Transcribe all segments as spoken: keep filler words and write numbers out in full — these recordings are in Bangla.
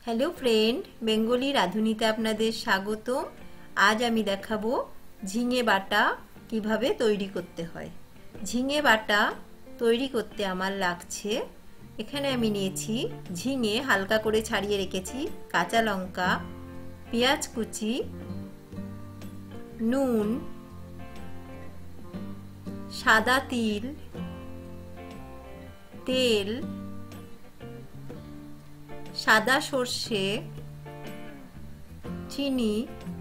हेलो फ्रेंड, बेंगली राधुनीते आपनादेर स्वागतम। आज आमी देखाबो झिंगे बाटा किभाबे तैरी करते हय। झिंगे बाटा तैरी करते आमार लागछे एखाने आमी नियेछि झिंगे हालका करे छाड़िये रेखेछि, काँचा लंका, पेঁয়াজ कुचि, নুন, सादा तिल, तेल, सादा सर्षे, चीनी,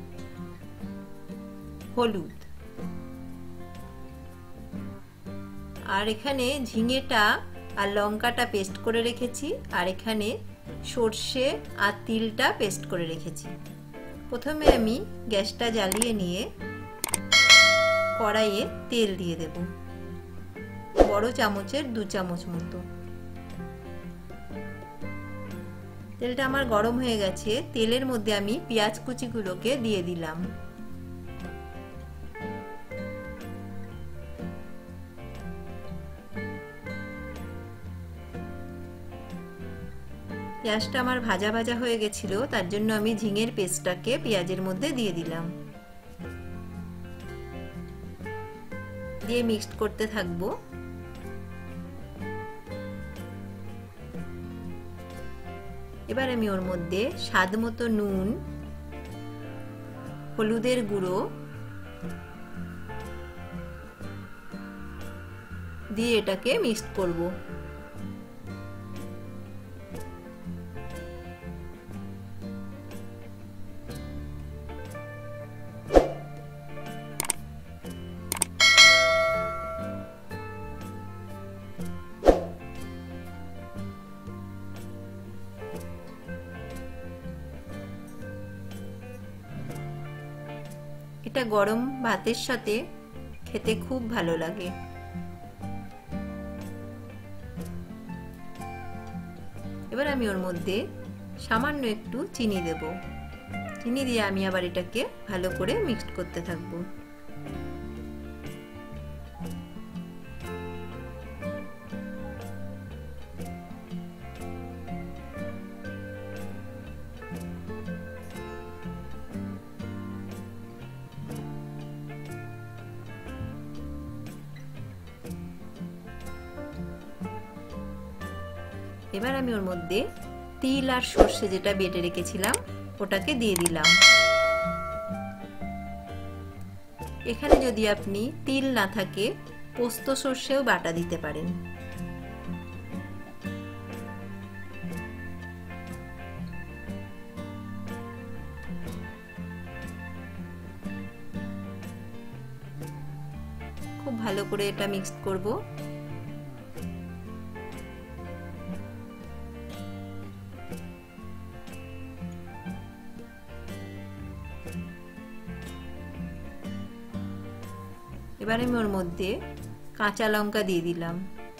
हलुद और एखाने झिंगेटा और लंकाटा पेस्ट करे रेखेछि और एखाने सर्षे और तिलटा पेस्ट करे रेखेछि। प्रथमे आमी गैसटा जालिये निये कड़ाइये तेल दिए देब, बड़ो चामचेर दो चामच मतो। तेलटा आमार गरम हये गेछे, तेलेर मध्य आमी पेঁয়াজ कुचिगुलोके दिए दिलाम। पेঁয়াজটা আমার ভাজা ভাজা হয়ে গেছিল, তার জন্য আমি ঝিঙের পেস্টটাকে পেঁয়াজের মধ্যে দিয়ে দিলাম, দিয়ে মিক্সড করতে থাকবো। এবার আমি ওর মধ্যে স্বাদ মতো নুন, হলুদের গুঁড়ো দিয়ে এটাকে মিক্সড করব। এটা গরম ভাতের সাথে খেতে খুব ভালো লাগে। এবার আমি ওর মধ্যে সামান্য একটু চিনি দেব, চিনি দিয়ে আমি আবার এটাকে ভালো করে মিক্সড করতে থাকবো। এবার আমি ওর মধ্যে তিল আর সর্ষে যেটা বেটে রেখেছিলাম ওটাকে দিয়ে দিলাম। এখানে যদি আপনি তিল না থাকে পোস্ত সর্ষেও বাটা দিতে পারেন। খুব ভালো করে এটা মিক্স করব। এবারে আমি ওর মধ্যে কাঁচা লঙ্কা দিয়ে দিলাম,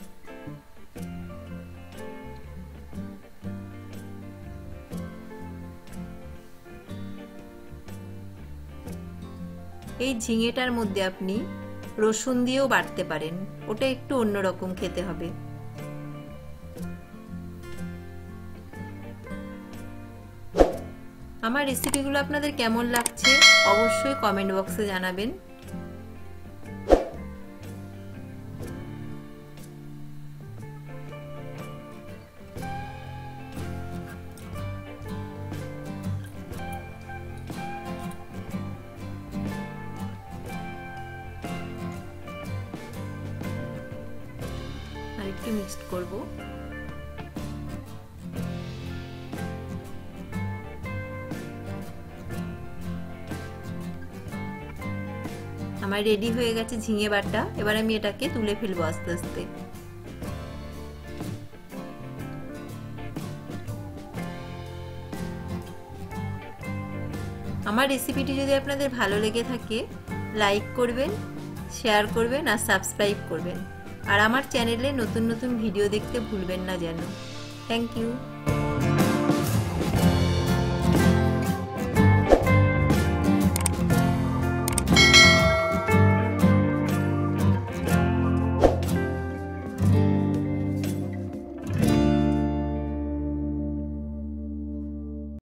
এই ঝিঙেটার মধ্যে আপনি রসুন দিয়েও বাটতে পারেন, ওটা একটু অন্যরকম খেতে হবে। আমার রেসিপিগুলো আপনাদের কেমন লাগছে অবশ্যই কমেন্ট বক্সে জানাবেন। আর একটু মিক্সড করব। আমার রেডি হয়ে গেছে ঝিঙে বাটা। এবার আমি এটাকে তুলে ফেলবো আস্তে আস্তে। আমার রেসিপিটি যদি আপনাদের ভালো লেগে থাকে লাইক করবেন, শেয়ার করবেন আর সাবস্ক্রাইব করবেন। আর আমার চ্যানেলে নতুন নতুন ভিডিও দেখতে ভুলবেন না যেন। Thank you.